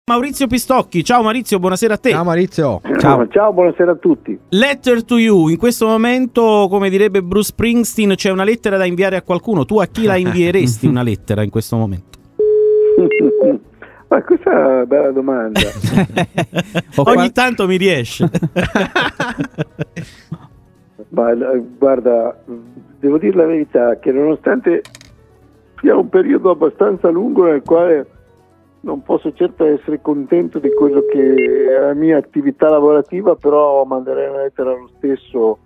Maurizio Pistocchi, ciao Maurizio, buonasera a te. Ciao Maurizio. Ciao, buonasera a tutti. Letter to you, in questo momento, come direbbe Bruce Springsteen, c'è una lettera da inviare a qualcuno. Tu a chi la invieresti una lettera in questo momento? Ma questa è una bella domanda. Ogni tanto mi riesce. Ma guarda, devo dire la verità, che nonostante sia un periodo abbastanza lungo nel quale non posso certo essere contento di quello che è la mia attività lavorativa, però manderei una lettera lo stesso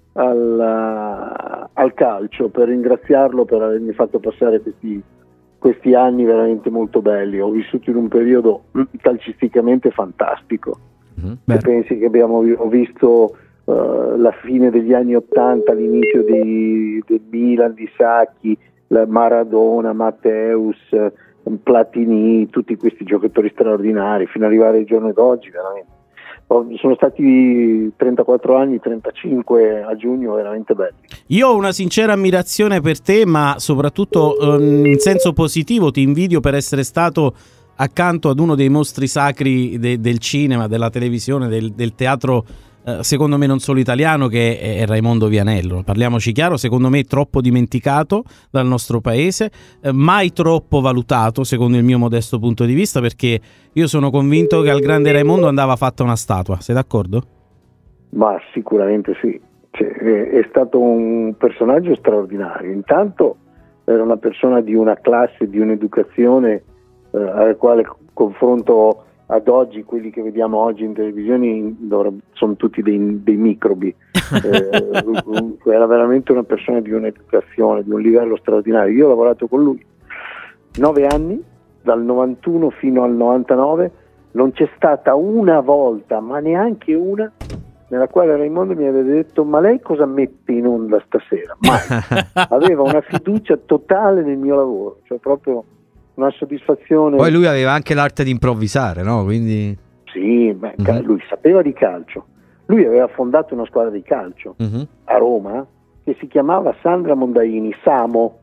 al calcio per ringraziarlo per avermi fatto passare questi anni veramente molto belli. Ho vissuto in un periodo calcisticamente fantastico. Se pensi che abbiamo visto la fine degli anni '80, l'inizio del Milan, di Sacchi, Maradona, Matteus, Platini, tutti questi giocatori straordinari, fino ad arrivare al giorno d'oggi, veramente. Sono stati 34 anni, 35 a giugno, veramente belli. Io ho una sincera ammirazione per te, ma soprattutto in senso positivo ti invidio per essere stato accanto ad uno dei mostri sacri del cinema, della televisione, del teatro, secondo me non solo italiano, che è Raimondo Vianello. Parliamoci chiaro, secondo me troppo dimenticato dal nostro paese, mai troppo valutato secondo il mio modesto punto di vista, perché io sono convinto che al grande Raimondo andava fatta una statua. Sei d'accordo? Ma sicuramente sì, è stato un personaggio straordinario. Intanto era una persona di una classe, di un'educazione al quale confronto ad oggi, quelli che vediamo oggi in televisione sono tutti dei microbi. Era veramente una persona di un'educazione, di un livello straordinario. Io ho lavorato con lui 9 anni, dal 91 fino al 99, non c'è stata una volta, ma neanche una, nella quale Raimondo mi aveva detto: ma lei cosa mette in onda stasera? Mai. Aveva una fiducia totale nel mio lavoro, cioè proprio una soddisfazione. Poi lui aveva anche l'arte di improvvisare, no? Quindi sì, lui sapeva di calcio. Lui aveva fondato una squadra di calcio a Roma che si chiamava Sandra Mondaini, Samo,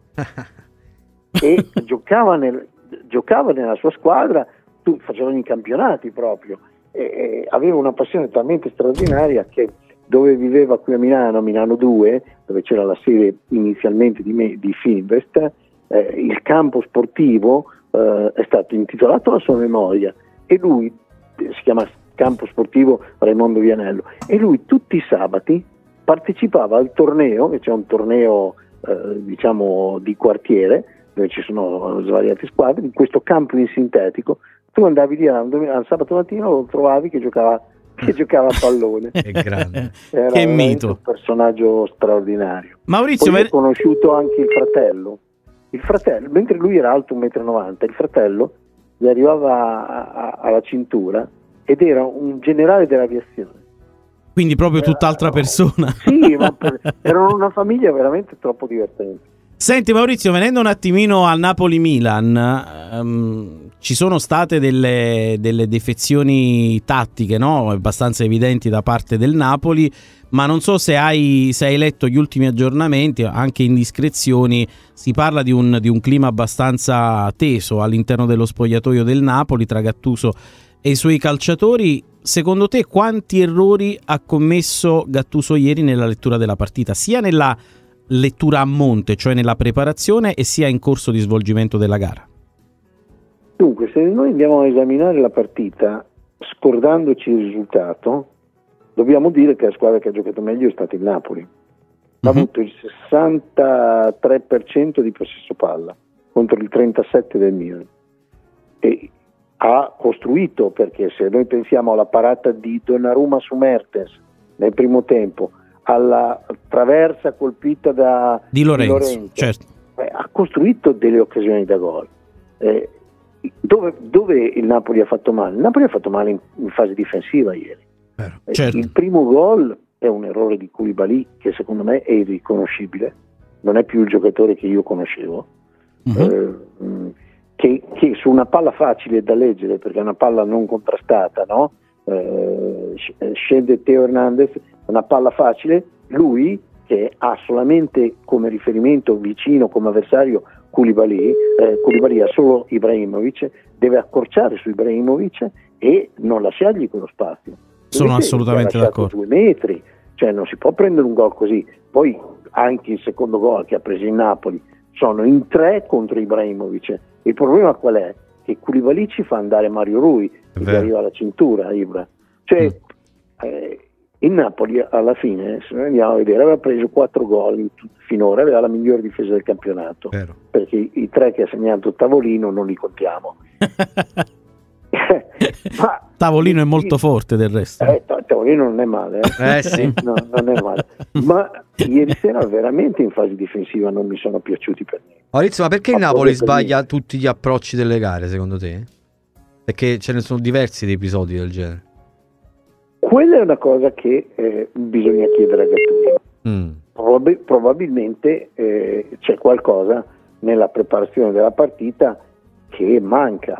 e giocava nella sua squadra, facevano i campionati proprio, e aveva una passione talmente straordinaria che dove viveva qui a Milano 2, dove c'era la sede inizialmente di Fininvest, il campo sportivo è stato intitolato alla sua memoria, e lui si chiama Campo Sportivo Raimondo Vianello, e lui tutti i sabati partecipava al torneo, che c'è un torneo diciamo di quartiere dove ci sono svariate squadre, in questo campo in sintetico. Tu andavi lì al sabato mattino, lo trovavi che giocava a pallone. è grande. Era che mito, un personaggio straordinario. Maurizio. Poi ho conosciuto anche il fratello, mentre lui era alto 1,90 m, il fratello gli arrivava alla cintura ed era un generale dell'aviazione. Quindi proprio tutt'altra persona. Sì, ma erano una famiglia veramente troppo divertente. Senti Maurizio, venendo un attimino al Napoli-Milan, ci sono state delle defezioni tattiche, no? Abbastanza evidenti da parte del Napoli, ma non so se hai letto gli ultimi aggiornamenti, anche indiscrezioni. Si parla di un clima abbastanza teso all'interno dello spogliatoio del Napoli tra Gattuso e i suoi calciatori. Secondo te quanti errori ha commesso Gattuso ieri nella lettura della partita, sia nella lettura a monte, cioè nella preparazione, e sia in corso di svolgimento della gara? Dunque, se noi andiamo a esaminare la partita scordandoci il risultato, dobbiamo dire che la squadra che ha giocato meglio è stata il Napoli. Ha avuto il 63% di possesso palla contro il 37% del Milan, e ha costruito, perché se noi pensiamo alla parata di Donnarumma su Mertens nel primo tempo, alla traversa colpita di Lorenzo, certo. Ha costruito delle occasioni da gol. Dove il Napoli ha fatto male? Il Napoli ha fatto male in fase difensiva ieri. Certo. Il primo gol è un errore di Koulibaly che secondo me è irriconoscibile, non è più il giocatore che io conoscevo, che su una palla facile da leggere, perché è una palla non contrastata, no? Scende Teo Hernandez, una palla facile, lui che ha solamente come riferimento vicino come avversario Koulibaly ha solo Ibrahimovic, deve accorciare su Ibrahimovic e non lasciargli quello spazio. Sono assolutamente d'accordo. 2 metri, cioè non si può prendere un gol così. Poi anche il secondo gol che ha preso il Napoli sono in 3 contro Ibrahimovic. Il problema qual è? Che Koulibaly ci fa andare Mario Rui, che arriva alla cintura, Ibra. Cioè il Napoli alla fine, se noi andiamo a vedere, aveva preso 4 gol finora, aveva la miglior difesa del campionato. Vero. Perché i 3 che ha segnato Tavolino non li contiamo. Ma Tavolino è molto forte del resto. Tavolino non è male, sì. No, non è male. Ma ieri sera veramente in fase difensiva non mi sono piaciuti per niente. Maurizio, ma perché il Napoli sbaglia tutti gli approcci delle gare, secondo te? Perché ce ne sono diversi di episodi del genere. Quella è una cosa che bisogna chiedere a Gattuso. Probabilmente c'è qualcosa nella preparazione della partita che manca.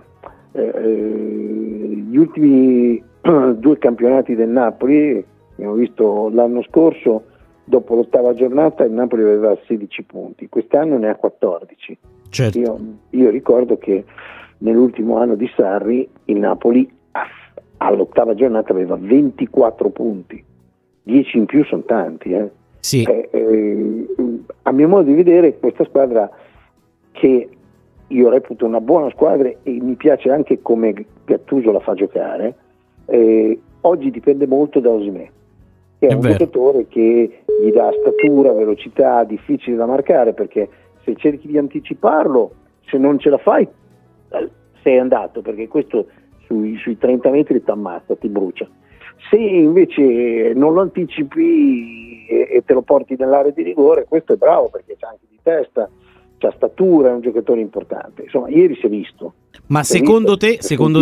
Gli ultimi 2 campionati del Napoli, abbiamo visto l'anno scorso, dopo l'8ª giornata il Napoli aveva 16 punti, quest'anno ne ha 14. Certo. Io ricordo che nell'ultimo anno di Sarri il Napoli all'8ª giornata aveva 24 punti, 10 in più sono tanti. Sì. A mio modo di vedere questa squadra, che io reputo una buona squadra e mi piace anche come Gattuso la fa giocare, oggi dipende molto da Osimhen, che è un giocatore che gli dà statura, velocità, difficile da marcare, perché se cerchi di anticiparlo, se non ce la fai sei andato, perché questo sui 30 metri ti ammazza, ti brucia. Se invece non lo anticipi e te lo porti nell'area di rigore, questo è bravo, perché c'ha anche di testa, c'ha statura, è un giocatore importante. Insomma, ieri si è visto. Ma secondo te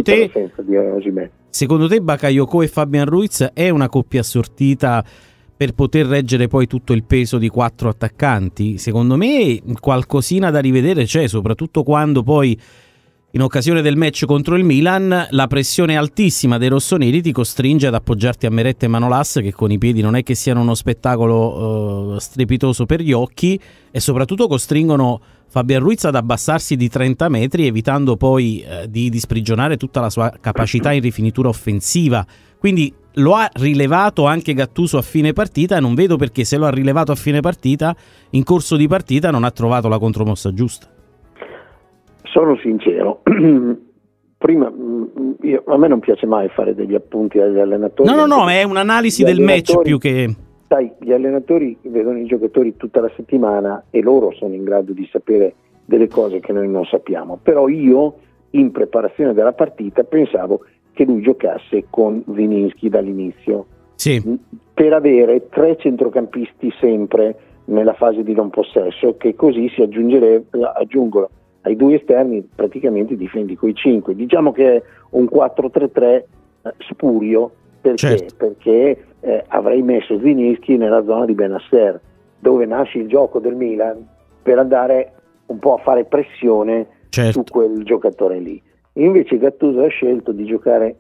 Bakayoko e Fabian Ruiz è una coppia assortita per poter reggere poi tutto il peso di 4 attaccanti? Secondo me qualcosina da rivedere c'è, soprattutto quando poi in occasione del match contro il Milan la pressione altissima dei rossoneri ti costringe ad appoggiarti a Meret e Manolas, che con i piedi non è che siano uno spettacolo strepitoso per gli occhi, e soprattutto costringono Fabian Ruiz ad abbassarsi di 30 metri, evitando poi di sprigionare tutta la sua capacità in rifinitura offensiva. Quindi lo ha rilevato anche Gattuso a fine partita, e non vedo perché, se lo ha rilevato a fine partita, in corso di partita non ha trovato la contromossa giusta. Sono sincero, prima a me non piace mai fare degli appunti agli allenatori. No, è un'analisi del match più che... Sai, gli allenatori vedono i giocatori tutta la settimana e loro sono in grado di sapere delle cose che noi non sappiamo. Però io, in preparazione della partita, pensavo che lui giocasse con Zieliński dall'inizio. Sì. Per avere 3 centrocampisti sempre nella fase di non possesso, che così si aggiungono ai 2 esterni, praticamente difendi coi 5. Diciamo che è un 4-3-3 spurio, perché? Certo. Perché avrei messo Zieliński nella zona di Benasser, dove nasce il gioco del Milan, per andare un po' a fare pressione, certo, su quel giocatore lì. Invece Gattuso ha scelto di giocare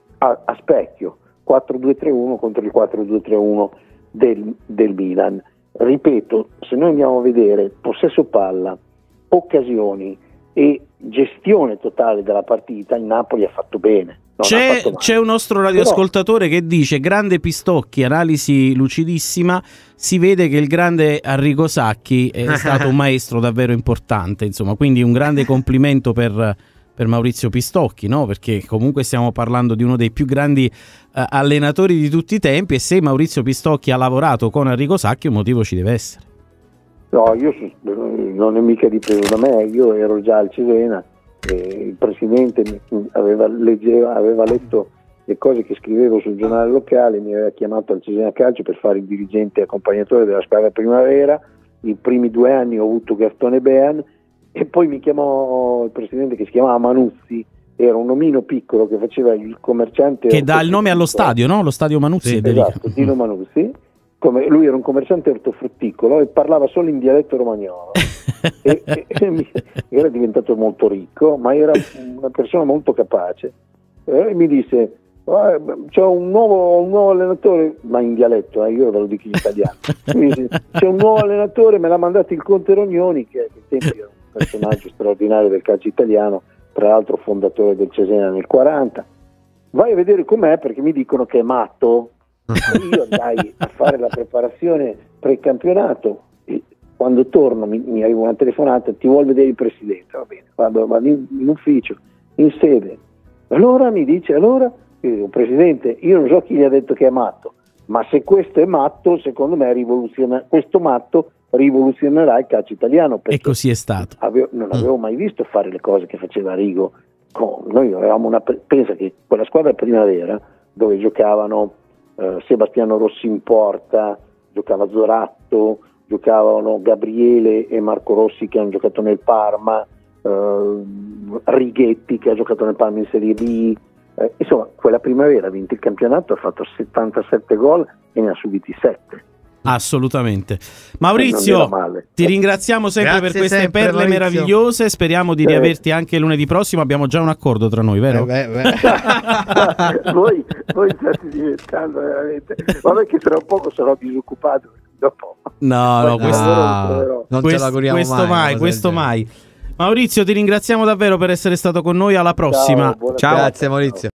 a specchio, 4-2-3-1 contro il 4-2-3-1 del Milan. Ripeto, se noi andiamo a vedere possesso palla, occasioni e gestione totale della partita, il Napoli ha fatto bene. C'è un nostro radioascoltatore che dice: grande Pistocchi, analisi lucidissima, si vede che il grande Arrigo Sacchi è stato un maestro davvero importante, insomma, quindi un grande complimento per Maurizio Pistocchi, no? Perché comunque stiamo parlando di uno dei più grandi allenatori di tutti i tempi, e se Maurizio Pistocchi ha lavorato con Arrigo Sacchi un motivo ci deve essere. No, io non è mica dipeso da me, io ero già al Cesena, il presidente aveva letto le cose che scrivevo sul giornale locale, mi aveva chiamato al Cesena Calcio per fare il dirigente accompagnatore della squadra primavera. I primi 2 anni ho avuto Gastone Bean, e poi mi chiamò il presidente, che si chiamava Manuzzi, era un omino piccolo che faceva il commerciante, che dà il nome allo stadio, no? Lo stadio Manuzzi, sì, esatto, Dino Manuzzi. Lui era un commerciante ortofrutticolo e parlava solo in dialetto romagnolo e era diventato molto ricco, ma era una persona molto capace, e mi disse: c'è un nuovo allenatore, ma in dialetto, io ve lo dico in italiano. Mi dice: c'è un nuovo allenatore, me l'ha mandato il Conte Rognoni, che ai tempi era un personaggio straordinario del calcio italiano, tra l'altro fondatore del Cesena nel 40. Vai a vedere com'è, perché mi dicono che è matto. Io andai a fare la preparazione pre-campionato e quando torno mi arriva una telefonata: ti vuol vedere il presidente. Va bene, vado in ufficio, in sede. Allora mi dice, io dico, presidente, io non so chi gli ha detto che è matto, ma se questo è matto, secondo me questo matto rivoluzionerà il calcio italiano. E così è stato. Non avevo mai visto fare le cose che faceva Rigo. Noi avevamo pensa che quella squadra primavera, dove giocavano Sebastiano Rossi in porta, giocava Zoratto, giocavano Gabriele e Marco Rossi che hanno giocato nel Parma, Righetti che ha giocato nel Parma in Serie B, insomma quella primavera ha vinto il campionato, ha fatto 77 gol e ne ha subiti 7. Assolutamente. Maurizio, ti ringraziamo sempre per queste perle meravigliose, speriamo di riaverti anche lunedì prossimo, abbiamo già un accordo tra noi, vero? Voi state diventando veramente, vabbè che tra un poco sarò disoccupato dopo. No, non te l'auguriamo questo mai. Maurizio, ti ringraziamo davvero per essere stato con noi, alla prossima. Ciao. Grazie Maurizio.